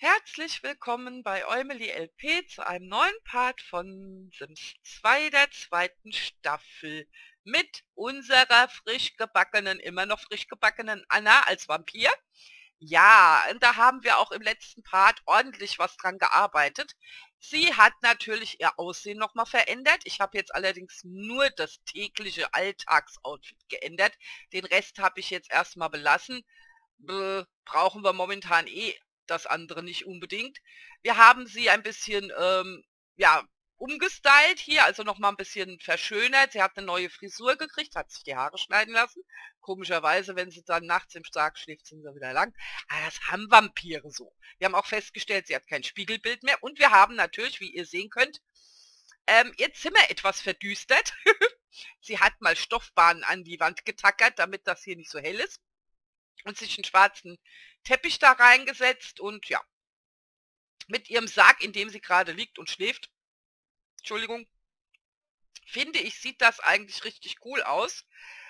Herzlich willkommen bei Eumeli LP zu einem neuen Part von Sims 2 der zweiten Staffel mit unserer immer noch frisch gebackenen Anna als Vampir. Ja, und da haben wir auch im letzten Part ordentlich was dran gearbeitet. Sie hat natürlich ihr Aussehen nochmal verändert. Ich habe jetzt allerdings nur das tägliche Alltagsoutfit geändert. Den Rest habe ich jetzt erstmal belassen. Brauchen wir momentan das andere nicht unbedingt. Wir haben sie ein bisschen, ja, umgestylt hier, also nochmal ein bisschen verschönert. Sie hat eine neue Frisur gekriegt, hat sich die Haare schneiden lassen. Komischerweise, wenn sie dann nachts im Sarg schläft, sind sie wieder lang. Aber das haben Vampire so. Wir haben auch festgestellt, sie hat kein Spiegelbild mehr. Und wir haben natürlich, wie ihr sehen könnt, ihr Zimmer etwas verdüstert. Sie hat mal Stoffbahnen an die Wand getackert, damit das hier nicht so hell ist. Und sich einen schwarzen Teppich da reingesetzt und ja, mit ihrem Sarg, in dem sie gerade liegt und schläft, Entschuldigung, finde ich, sieht das eigentlich richtig cool aus.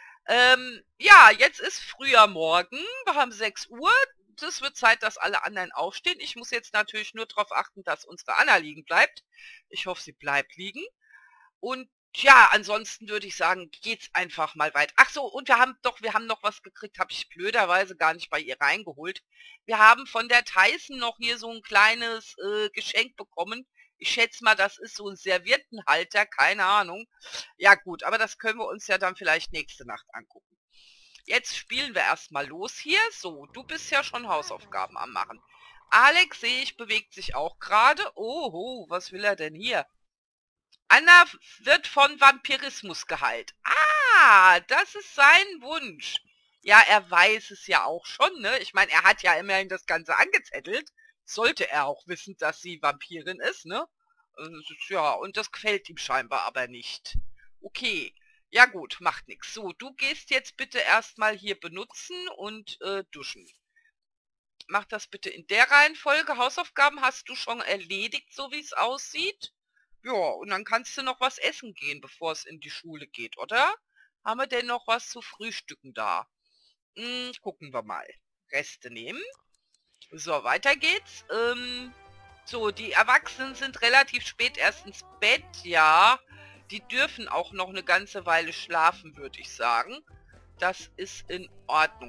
Ja, jetzt ist früher Morgen, wir haben 6 Uhr, es wird Zeit, dass alle anderen aufstehen. Ich muss jetzt natürlich nur darauf achten, dass unsere Anna liegen bleibt. Ich hoffe, sie bleibt liegen. Und ja, ansonsten würde ich sagen, geht's einfach mal weit. Ach so, und wir haben noch was gekriegt, habe ich blöderweise gar nicht bei ihr reingeholt. Wir haben von der Tyson noch hier so ein kleines Geschenk bekommen. Ich schätze mal, das ist so ein Serviettenhalter, keine Ahnung. Ja gut, aber das können wir uns ja dann vielleicht nächste Nacht angucken. Jetzt spielen wir erstmal los hier. So, du bist ja schon Hausaufgaben am Machen. Alex, sehe ich, bewegt sich auch gerade. Oho, was will er denn hier? Anna wird von Vampirismus geheilt. Ah, das ist sein Wunsch. Ja, er weiß es ja auch schon, ne? Ich meine, er hat ja immerhin das Ganze angezettelt. Sollte er auch wissen, dass sie Vampirin ist, ne? Ja, und das gefällt ihm scheinbar aber nicht. Okay, ja gut, macht nichts. So, du gehst jetzt bitte erstmal hier benutzen und duschen. Mach das bitte in der Reihenfolge. Hausaufgaben hast du schon erledigt, so wie es aussieht. Ja, und dann kannst du noch was essen gehen, bevor es in die Schule geht, oder? Haben wir denn noch was zu frühstücken da? Gucken wir mal. Reste nehmen. So, weiter geht's. So, die Erwachsenen sind relativ spät erst ins Bett, ja. Die dürfen auch noch eine ganze Weile schlafen, würde ich sagen. Das ist in Ordnung.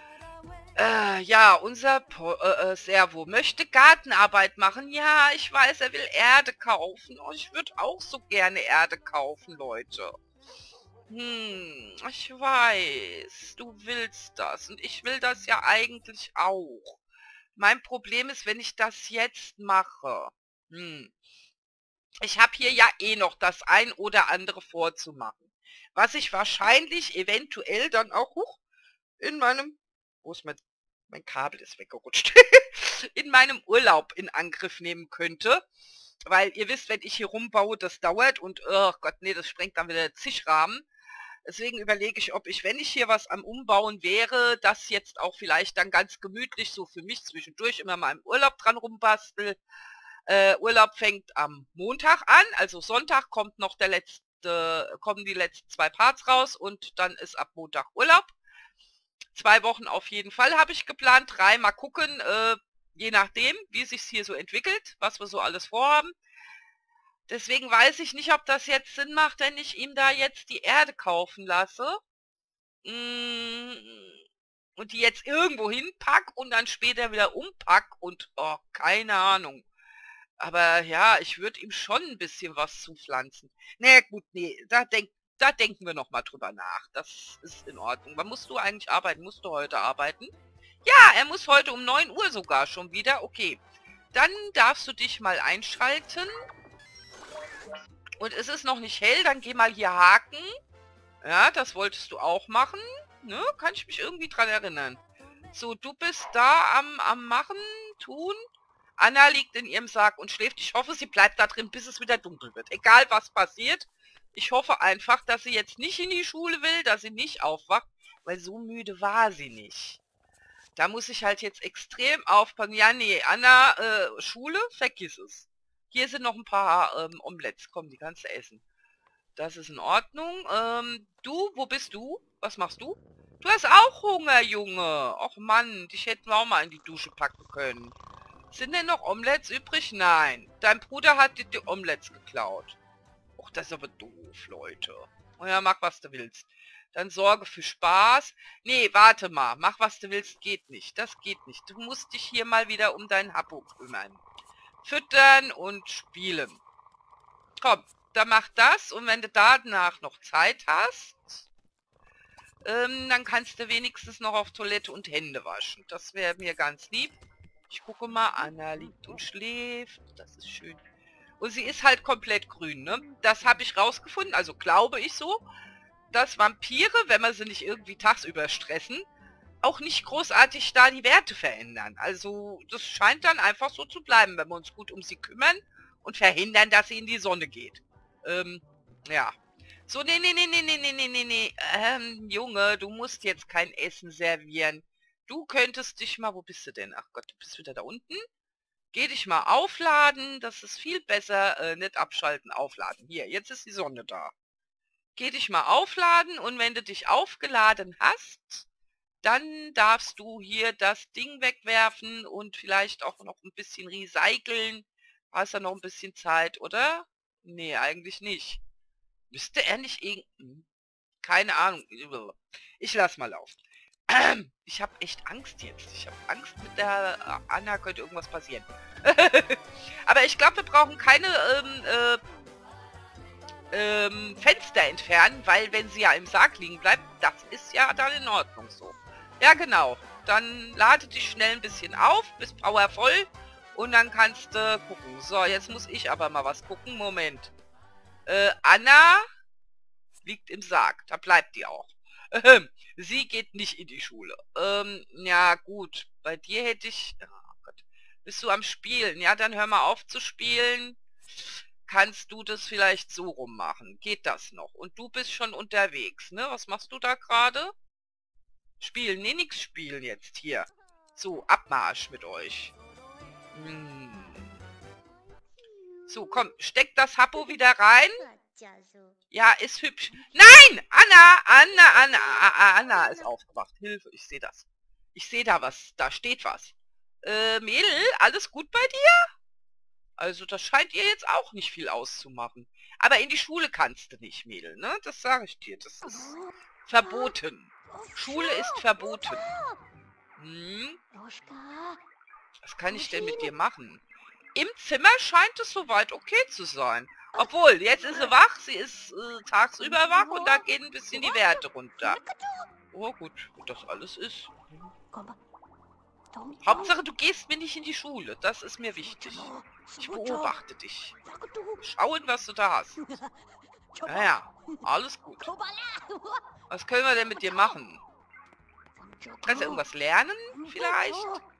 Ja, unser Servo möchte Gartenarbeit machen. Ja, ich weiß, er will Erde kaufen. Oh, ich würde auch so gerne Erde kaufen, Leute. Ich weiß, du willst das. Und ich will das ja eigentlich auch. Mein Problem ist, wenn ich das jetzt mache. Ich habe hier ja eh noch das ein oder andere vorzumachen. Was ich wahrscheinlich eventuell dann auch in meinem... Wo ist mein Kabel ist weggerutscht. In meinem Urlaub in Angriff nehmen könnte. Weil ihr wisst, wenn ich hier rumbaue, das dauert und, oh Gott, nee, das sprengt dann wieder zig Rahmen. Deswegen überlege ich, ob ich, wenn ich hier was am Umbauen wäre, das jetzt auch vielleicht dann ganz gemütlich so für mich zwischendurch immer mal im Urlaub dran rumbastel. Urlaub fängt am Montag an, also Sonntag kommt noch kommen die letzten 2 Parts raus und dann ist ab Montag Urlaub. 2 Wochen auf jeden Fall habe ich geplant, 3 mal gucken, je nachdem, wie sich hier so entwickelt, was wir so alles vorhaben. Deswegen weiß ich nicht, ob das jetzt Sinn macht, wenn ich ihm da jetzt die Erde kaufen lasse. Und die jetzt irgendwo hinpack und dann später wieder umpack und, oh, keine Ahnung. Aber ja, ich würde ihm schon ein bisschen was zupflanzen. Naja, gut, nee, da denken wir noch mal drüber nach. Das ist in Ordnung. Wann musst du eigentlich arbeiten? Musst du heute arbeiten? Ja, er muss heute um 9 Uhr sogar schon wieder. Okay, dann darfst du dich mal einschalten. Und es ist noch nicht hell, dann geh mal hier haken. Ja, das wolltest du auch machen. Ne? Kann ich mich irgendwie dran erinnern. So, du bist da am Machen, tun. Anna liegt in ihrem Sarg und schläft. Ich hoffe, sie bleibt da drin, bis es wieder dunkel wird. Egal, was passiert. Ich hoffe einfach, dass sie jetzt nicht in die Schule will, dass sie nicht aufwacht, weil so müde war sie nicht. Da muss ich halt jetzt extrem aufpassen. Ja, nee, Anna, Schule, vergiss es. Hier sind noch ein paar Omelettes. Komm, die kannst du essen. Das ist in Ordnung. Du, wo bist du? Was machst du? Du hast auch Hunger, Junge. Och Mann, dich hätten wir auch mal in die Dusche packen können. Sind denn noch Omelettes übrig? Nein. Dein Bruder hat dir die Omelettes geklaut. Och, das ist aber doof, Leute. Oh ja, mach, was du willst. Dann sorge für Spaß. Nee, warte mal. Mach, was du willst. Geht nicht. Das geht nicht. Du musst dich hier mal wieder um dein Happo kümmern. Füttern und spielen. Komm, dann mach das. Und wenn du danach noch Zeit hast, dann kannst du wenigstens noch auf Toilette und Hände waschen. Das wäre mir ganz lieb. Ich gucke mal. Anna liegt und schläft. Das ist schön. Und sie ist halt komplett grün, ne? Das habe ich rausgefunden, also glaube ich so, dass Vampire, wenn man sie nicht irgendwie tagsüber stressen, auch nicht großartig da die Werte verändern. Also das scheint dann einfach so zu bleiben, wenn wir uns gut um sie kümmern und verhindern, dass sie in die Sonne geht. Ja. So, nee. Junge, du musst jetzt kein Essen servieren. Du könntest dich mal, wo bist du denn? Ach Gott, du bist wieder da unten. Geh dich mal aufladen, das ist viel besser, nicht abschalten, aufladen. Hier, jetzt ist die Sonne da. Geh dich mal aufladen und wenn du dich aufgeladen hast, dann darfst du hier das Ding wegwerfen und vielleicht auch noch ein bisschen recyceln. Hast ja noch ein bisschen Zeit, oder? Nee, eigentlich nicht. Müsste er nicht keine Ahnung. Ich lass mal laufen. Ich habe echt Angst jetzt. Ich habe Angst, mit der Anna könnte irgendwas passieren. Aber ich glaube, wir brauchen keine Fenster entfernen, weil wenn sie ja im Sarg liegen bleibt, das ist ja dann in Ordnung so. Ja, genau. Dann lade dich schnell ein bisschen auf, bist powervoll und dann kannst du gucken. So, jetzt muss ich aber mal was gucken. Moment. Anna liegt im Sarg. Da bleibt die auch. Sie geht nicht in die Schule. Ja gut, bei dir hätte ich... Oh Gott. Bist du am Spielen? Ja, dann hör mal auf zu spielen. Kannst du das vielleicht so rummachen? Geht das noch? Und du bist schon unterwegs, ne? Was machst du da gerade? Spielen? Nee, nix spielen jetzt. Hier. So, Abmarsch mit euch. So, komm, steck das Happo wieder rein. Ja, ist hübsch. Nein! Anna ist aufgewacht. Hilfe, ich sehe das. Ich sehe da was. Da steht was. Mädel, alles gut bei dir? Also, das scheint ihr jetzt auch nicht viel auszumachen. Aber in die Schule kannst du nicht, Mädel, ne? Das sage ich dir. Das ist verboten. Schule ist verboten. Was kann ich denn mit dir machen? Im Zimmer scheint es soweit okay zu sein. Obwohl, jetzt ist sie wach, sie ist tagsüber wach und da gehen ein bisschen die Werte runter. Oh gut, gut das alles ist. Hauptsache, du gehst mir nicht in die Schule, das ist mir wichtig. Ich beobachte dich. Schauen, was du da hast. Naja, alles gut. Was können wir denn mit dir machen? Kannst du irgendwas lernen, vielleicht?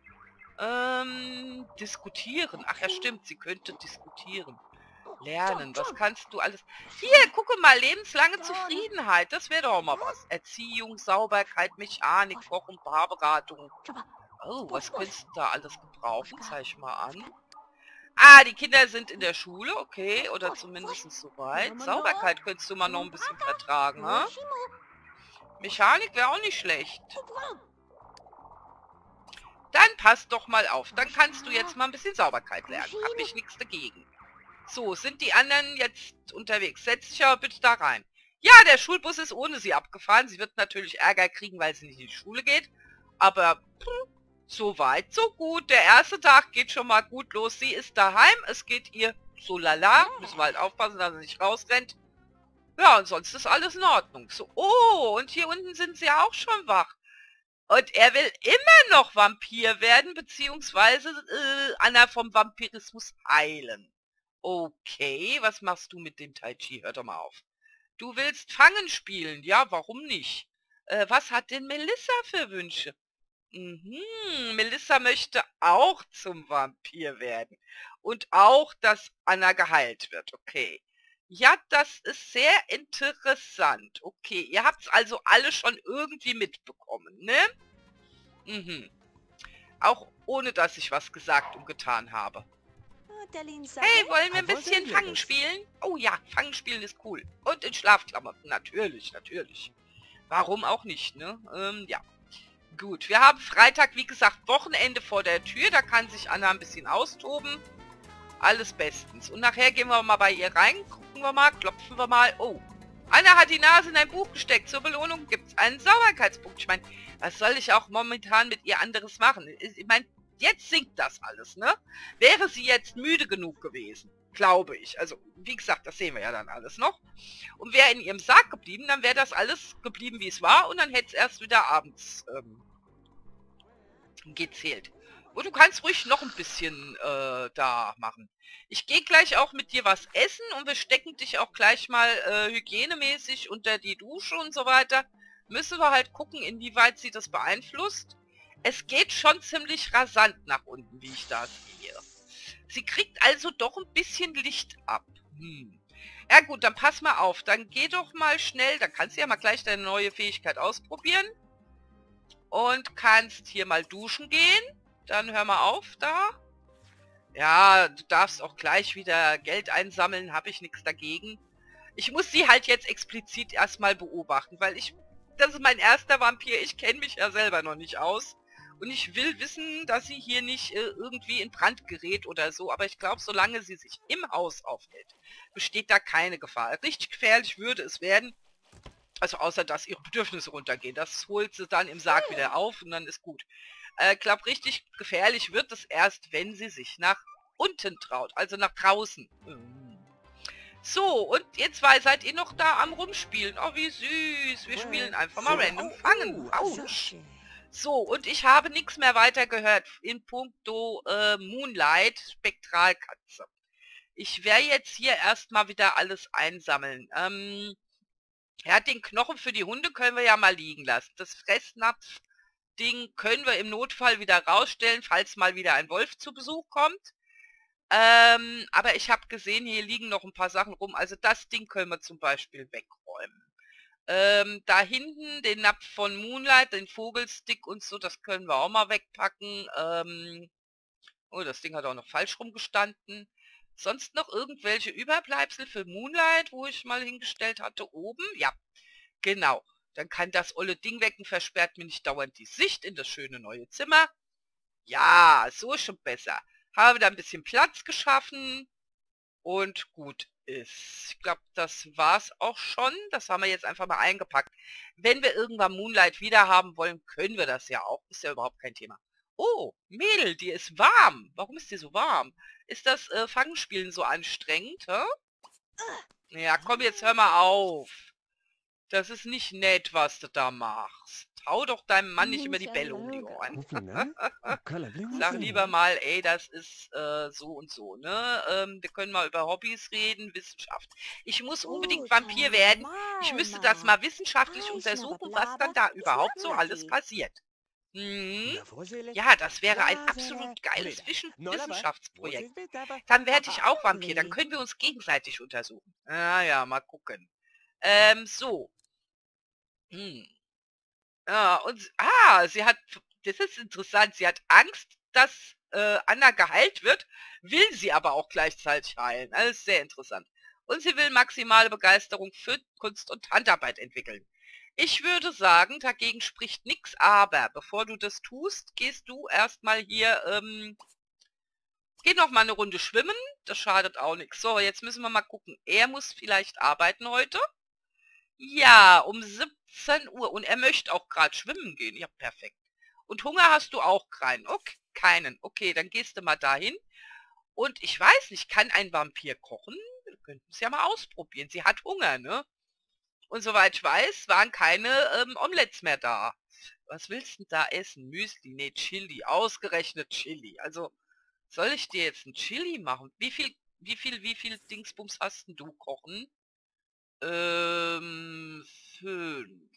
Diskutieren. Ach ja, stimmt, sie könnte diskutieren. Lernen, was kannst du alles... Hier, gucke mal, lebenslange Zufriedenheit. Das wäre doch mal was. Erziehung, Sauberkeit, Mechanik, Koch- und Paarberatung. Oh, was könntest du da alles gebrauchen? Zeig mal an. Ah, die Kinder sind in der Schule, okay. Oder zumindest soweit. Sauberkeit könntest du mal noch ein bisschen vertragen, ha? Mechanik wäre auch nicht schlecht. Dann passt doch mal auf. Dann kannst du jetzt mal ein bisschen Sauberkeit lernen. Hab ich nichts dagegen. So, sind die anderen jetzt unterwegs? Setz dich aber bitte da rein. Ja, der Schulbus ist ohne sie abgefahren. Sie wird natürlich Ärger kriegen, weil sie nicht in die Schule geht. Aber so weit, so gut. Der erste Tag geht schon mal gut los. Sie ist daheim. Es geht ihr so lala. Müssen wir halt aufpassen, dass sie nicht rausrennt. Ja, und sonst ist alles in Ordnung. So, oh, und hier unten sind sie auch schon wach. Und er will immer noch Vampir werden, beziehungsweise Anna vom Vampirismus heilen. Okay, was machst du mit dem Tai Chi? Hör doch mal auf. Du willst Fangen spielen. Ja, warum nicht? Was hat denn Melissa für Wünsche? Melissa möchte auch zum Vampir werden. Und auch, dass Anna geheilt wird. Okay. Ja, das ist sehr interessant. Okay, ihr habt es also alle schon irgendwie mitbekommen, ne? Auch ohne, dass ich was gesagt und getan habe. Hey, wollen wir ein bisschen Fangen spielen? Oh ja, Fangen spielen ist cool. Und in Schlafklamotten, natürlich, natürlich. Warum auch nicht, ne? Ja. Gut, wir haben Freitag, wie gesagt, Wochenende vor der Tür. Da kann sich Anna ein bisschen austoben. Alles bestens. Und nachher gehen wir mal bei ihr rein. Gucken wir mal, klopfen wir mal. Oh, Anna hat die Nase in ein Buch gesteckt. Zur Belohnung gibt es einen Sauberkeitspunkt. Ich meine, was soll ich auch momentan mit ihr anderes machen? Ich meine, jetzt sinkt das alles, ne? Wäre sie jetzt müde genug gewesen, glaube ich. Also, wie gesagt, das sehen wir ja dann alles noch. Und wäre in ihrem Sarg geblieben, dann wäre das alles geblieben, wie es war. Und dann hätte es erst wieder abends gezählt. Und du kannst ruhig noch ein bisschen da machen. Ich gehe gleich auch mit dir was essen und wir stecken dich auch gleich mal hygienemäßig unter die Dusche und so weiter. Müssen wir halt gucken, inwieweit sie das beeinflusst. Es geht schon ziemlich rasant nach unten, wie ich da sehe. Sie kriegt also doch ein bisschen Licht ab. Ja gut, dann pass mal auf. Dann geh doch mal schnell. Dann kannst du ja mal gleich deine neue Fähigkeit ausprobieren. Und kannst hier mal duschen gehen. Dann hör mal auf da. Ja, du darfst auch gleich wieder Geld einsammeln. Habe ich nichts dagegen. Ich muss sie halt jetzt explizit erstmal beobachten, weil das ist mein erster Vampir. Ich kenne mich ja selber noch nicht aus. Und ich will wissen, dass sie hier nicht irgendwie in Brand gerät oder so. Aber ich glaube, solange sie sich im Haus aufhält, besteht da keine Gefahr. Richtig gefährlich würde es werden. Also außer, dass ihre Bedürfnisse runtergehen. Das holt sie dann im Sarg wieder auf und dann ist gut. Ich glaube, richtig gefährlich wird es erst, wenn sie sich nach unten traut. Also nach draußen. So, und ihr zwei seid ihr noch da am Rumspielen. Oh, wie süß. Wir spielen einfach mal random fangen. Autsch. So, und ich habe nichts mehr weiter gehört in puncto Moonlight Spektralkatze. Ich werde jetzt hier erstmal wieder alles einsammeln. Ja, den Knochen für die Hunde können wir ja mal liegen lassen. Das Fressnapf-Ding können wir im Notfall wieder rausstellen, falls mal wieder ein Wolf zu Besuch kommt. Aber ich habe gesehen, hier liegen noch ein paar Sachen rum. Also das Ding können wir zum Beispiel wegräumen. Da hinten den Napf von Moonlight, den Vogelstick und so, das können wir auch mal wegpacken. Oh, das Ding hat auch noch falsch rumgestanden. Sonst noch irgendwelche Überbleibsel für Moonlight, wo ich mal hingestellt hatte, oben? Ja, genau. Dann kann das olle Ding weg und versperrt mir nicht dauernd die Sicht in das schöne neue Zimmer. Ja, so ist schon besser. Habe da ein bisschen Platz geschaffen und gut ist. Ich glaube, das war's auch schon. Das haben wir jetzt einfach mal eingepackt. Wenn wir irgendwann Moonlight wieder haben wollen, können wir das ja auch. Ist ja überhaupt kein Thema. Oh, Mädel, die ist warm. Warum ist die so warm? Ist das Fangspielen so anstrengend, hä? Ja, komm, jetzt hör mal auf. Das ist nicht nett, was du da machst. Hau doch deinem Mann nicht immer die Bälle um die Ohren. Sag lieber mal, ey, das ist so und so, ne? Wir können mal über Hobbys reden, Wissenschaft. Ich muss unbedingt Vampir werden. Ich müsste das mal wissenschaftlich untersuchen, was dann da überhaupt so alles passiert. Ja, das wäre ein absolut geiles Wissenschaftsprojekt. Dann werde ich auch Vampir, dann können wir uns gegenseitig untersuchen. Ja, mal gucken. So. Ja, und, sie hat, das ist interessant, sie hat Angst, dass Anna geheilt wird, will sie aber auch gleichzeitig heilen. Alles sehr interessant. Und sie will maximale Begeisterung für Kunst und Handarbeit entwickeln. Ich würde sagen, dagegen spricht nichts, aber bevor du das tust, gehst du erstmal hier, geh noch mal eine Runde schwimmen, das schadet auch nichts. So, jetzt müssen wir mal gucken, er muss vielleicht arbeiten heute. Ja, um 17 Uhr und er möchte auch gerade schwimmen gehen, ja perfekt. Und Hunger hast du auch keinen, okay, keinen, okay, dann gehst du mal dahin. Und ich weiß nicht, kann ein Vampir kochen? Wir könnten es ja mal ausprobieren, sie hat Hunger, ne? Und soweit ich weiß, waren keine Omelettes mehr da. Was willst du denn da essen? Müsli? Nee, Chili. Ausgerechnet Chili. Also, soll ich dir jetzt ein Chili machen? Wie viel Dingsbums hast denn du kochen? 5.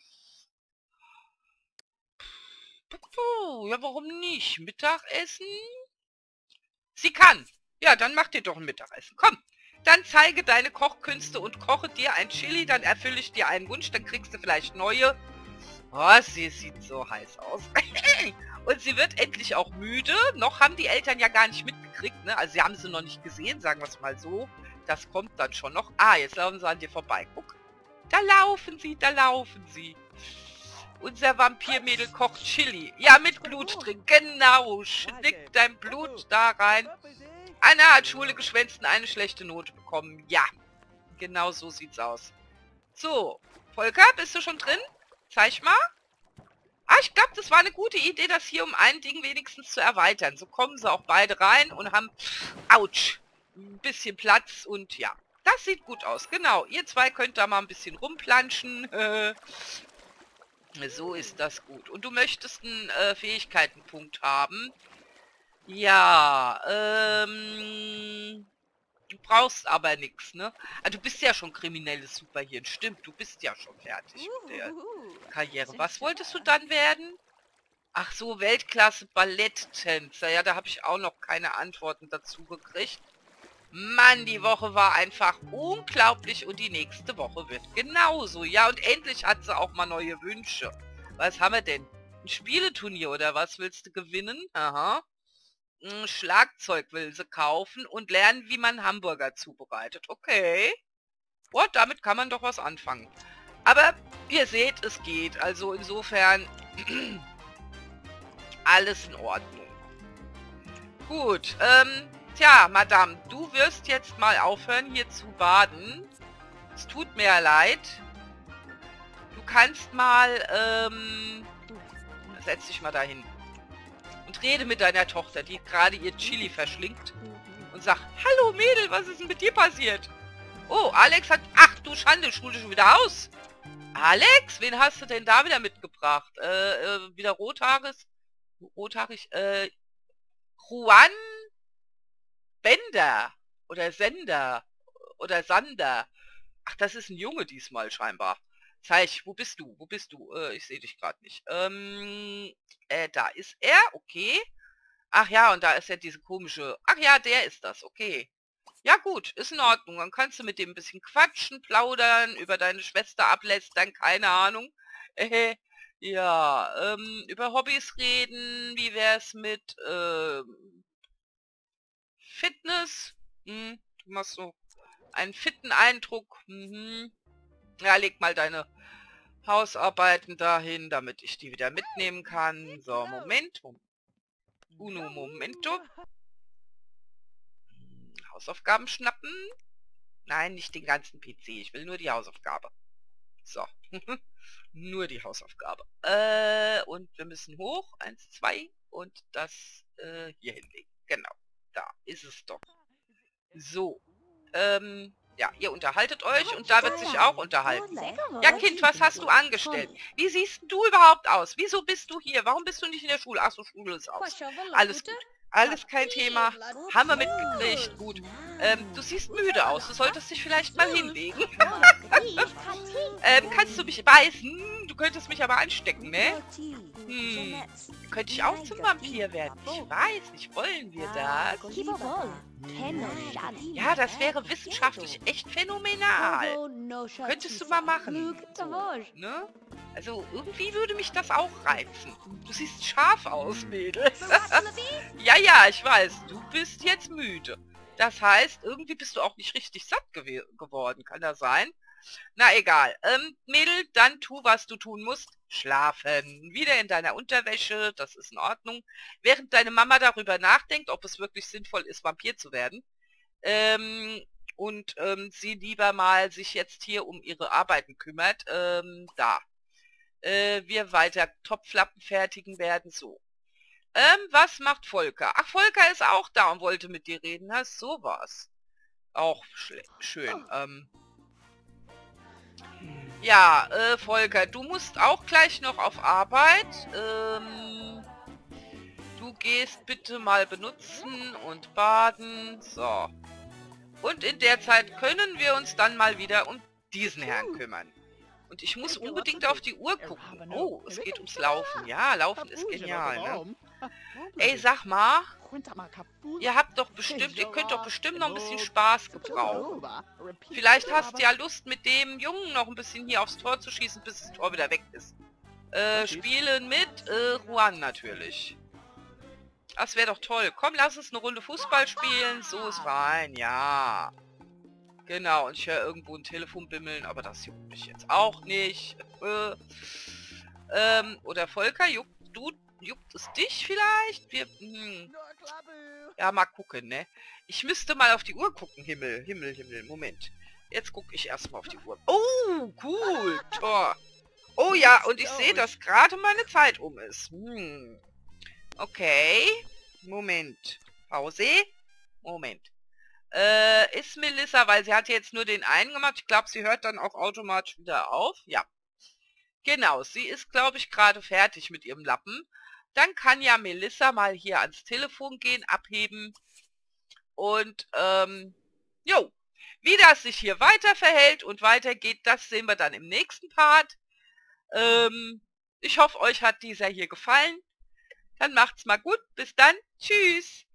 Puh, ja, warum nicht? Mittagessen? Sie kann. Ja, dann mach dir doch ein Mittagessen. Komm. Dann zeige deine Kochkünste und koche dir ein Chili, dann erfülle ich dir einen Wunsch, dann kriegst du vielleicht neue. Oh, sie sieht so heiß aus. Und sie wird endlich auch müde. Noch haben die Eltern ja gar nicht mitgekriegt, ne? Also sie haben sie noch nicht gesehen, sagen wir es mal so. Das kommt dann schon noch. Jetzt laufen sie an dir vorbei. Guck. Da laufen sie, da laufen sie. Unser Vampirmädel kocht Chili. Ja, mit Blut drin. Genau. Schnick dein Blut da rein. Anna hat Schule geschwänzt und eine schlechte Note bekommen. Ja. Genau so sieht's aus. So. Volker, bist du schon drin? Zeig mal. Ah, ich glaube, das war eine gute Idee, das hier um ein Ding wenigstens zu erweitern. So kommen sie auch beide rein und haben, ouch, ein bisschen Platz und ja. Das sieht gut aus, genau. Ihr zwei könnt da mal ein bisschen rumplanschen. So ist das gut. Und du möchtest einen Fähigkeitenpunkt haben. Ja, du brauchst aber nichts, ne? Ah, du bist ja schon kriminelles Superhirn. Stimmt, du bist ja schon fertig mit der Karriere. Was wolltest du dann werden? Ach so, Weltklasse Balletttänzer. Ja, da habe ich auch noch keine Antworten dazu gekriegt. Mann, die Woche war einfach unglaublich und die nächste Woche wird genauso. Ja, und endlich hat sie auch mal neue Wünsche. Was haben wir denn? Ein Spieleturnier oder was willst du gewinnen? Aha. Ein Schlagzeug will sie kaufen und lernen, wie man Hamburger zubereitet. Okay. Boah, damit kann man doch was anfangen. Aber ihr seht, es geht. Also insofern alles in Ordnung. Gut, tja, Madame, du wirst jetzt mal aufhören, hier zu baden. Es tut mir ja leid. Du kannst mal, setz dich mal dahin. Und rede mit deiner Tochter, die gerade ihr Chili verschlingt. Und sag, hallo Mädel, was ist denn mit dir passiert? Oh, Alex hat, ach du Schande, Schule schon wieder aus. Alex, wen hast du denn da wieder mitgebracht? Wieder rothaarig, Juan Bender oder Sender oder Sander. Ach, das ist ein Junge diesmal scheinbar. Zeig, wo bist du? Wo bist du? Ich sehe dich gerade nicht. Da ist er, okay. Ach ja, und da ist ja diese komische... Ach ja, der ist das, okay. Ja gut, ist in Ordnung. Dann kannst du mit dem ein bisschen quatschen, plaudern, über deine Schwester ablästern, keine Ahnung. Ja, über Hobbys reden. Wie wär's mit Fitness? Du machst so einen fitten Eindruck. Ja, leg mal deine Hausarbeiten dahin, damit ich die wieder mitnehmen kann. So, Moment. Uno momento. Hausaufgaben schnappen. Nein, nicht den ganzen PC. Ich will nur die Hausaufgabe. So. Nur die Hausaufgabe. Und wir müssen hoch. 1, 2. Und das hier hinlegen. Genau. Da ist es doch. So. Ja, ihr unterhaltet euch und da wird sich auch unterhalten. Ja, Kind, was hast du angestellt? Wie siehst du überhaupt aus? Wieso bist du hier? Warum bist du nicht in der Schule? Ach so, Schule ist aus. Alles gut. Alles kein Thema. Haben wir mitgekriegt. Gut. Du siehst müde aus. Du solltest dich vielleicht mal hinlegen. Kannst du mich beißen? Du könntest mich aber anstecken, ne? Könnte ich auch zum Vampir werden? Ich weiß nicht. Wollen wir das? Ja, das wäre wissenschaftlich echt phänomenal. Könntest du mal machen. So, ne? Also irgendwie würde mich das auch reizen. Du siehst scharf aus, Mädel. Ja, ja, ich weiß. Du bist jetzt müde. Das heißt, irgendwie bist du auch nicht richtig satt geworden. Kann das sein? Na egal. Mädel, dann tu, was du tun musst. Schlafen. Wieder in deiner Unterwäsche. Das ist in Ordnung. Während deine Mama darüber nachdenkt, ob es wirklich sinnvoll ist, Vampir zu werden. Und sie lieber mal sich jetzt hier um ihre Arbeiten kümmert. Da. Wir weiter Topflappen fertigen werden. So. Was macht Volker? Ach, Volker ist auch da und wollte mit dir reden. Na, sowas. Auch schön. Ja, Volker, du musst auch gleich noch auf Arbeit. Du gehst bitte mal benutzen und baden. So. Und in der Zeit können wir uns dann mal wieder um diesen Herrn kümmern. Und ich muss unbedingt auf die Uhr gucken. Oh, es geht ums Laufen. Ja, Laufen ist genial, ne? Ey, sag mal, ihr könnt doch bestimmt noch ein bisschen Spaß gebrauchen. Vielleicht hast du ja Lust, mit dem Jungen noch ein bisschen hier aufs Tor zu schießen, bis das Tor wieder weg ist. Spielen mit Juan natürlich. Das wäre doch toll. Komm, lass uns eine Runde Fußball spielen. So ist fein, ja. Genau, und ich höre irgendwo ein Telefon bimmeln, aber das juckt mich jetzt auch nicht. Oder Volker, juckt es dich vielleicht? Ja, mal gucken, ne? Ich müsste mal auf die Uhr gucken. Himmel, Himmel, Himmel. Moment. Jetzt gucke ich erstmal auf die Uhr. Oh, cool. Tor. Oh ja, und ich sehe, dass gerade meine Zeit um ist. Okay. Moment. Pause. Moment. Ist Melissa, weil sie hat jetzt nur den einen gemacht. Ich glaube, sie hört dann auch automatisch wieder auf. Ja. Genau, sie ist, glaube ich, gerade fertig mit ihrem Lappen. Dann kann ja Melissa mal hier ans Telefon gehen, abheben. Und, jo. Wie das sich hier weiter verhält und weitergeht, das sehen wir dann im nächsten Part. Ich hoffe, euch hat dieser hier gefallen. Dann macht's mal gut. Bis dann. Tschüss.